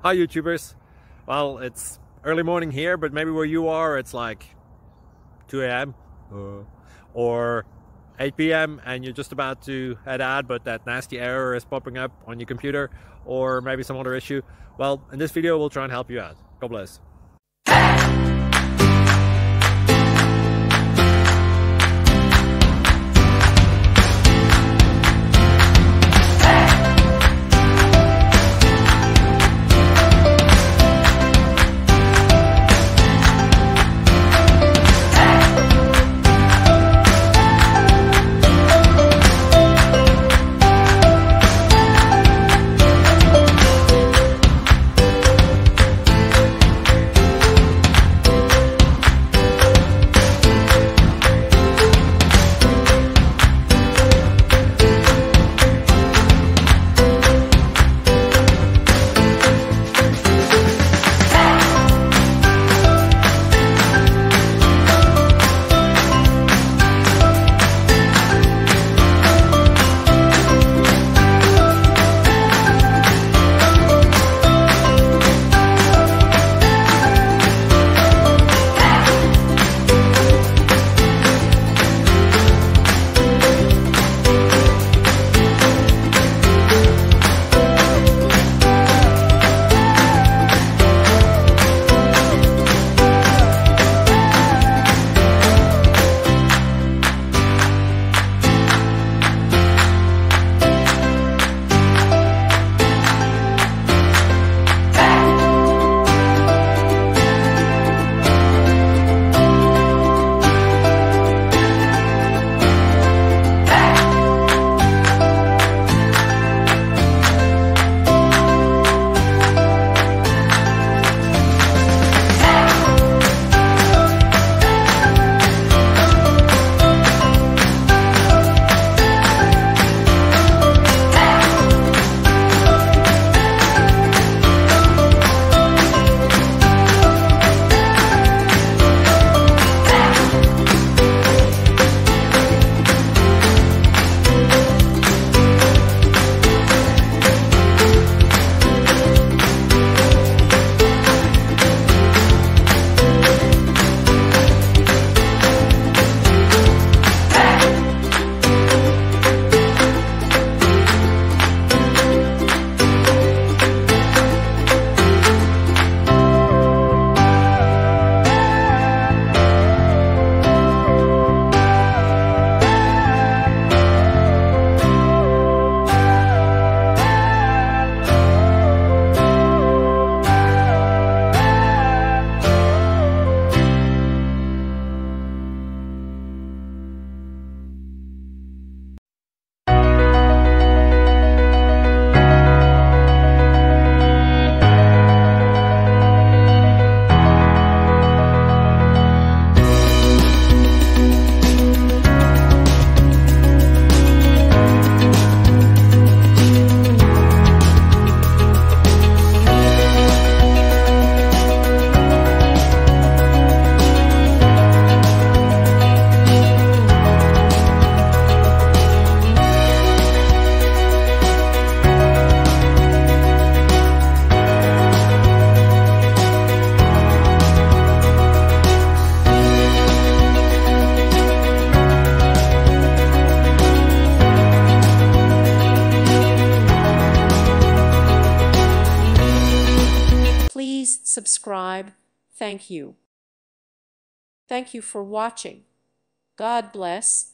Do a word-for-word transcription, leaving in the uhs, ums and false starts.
Hi YouTubers. Well, it's early morning here, but maybe where you are it's like two A M uh, or eight P M and you're just about to head out, but that nasty error is popping up on your computer, or maybe some other issue. Well, in this video we'll try and help you out. God bless. Please subscribe. Thank you. Thank you for watching. God bless.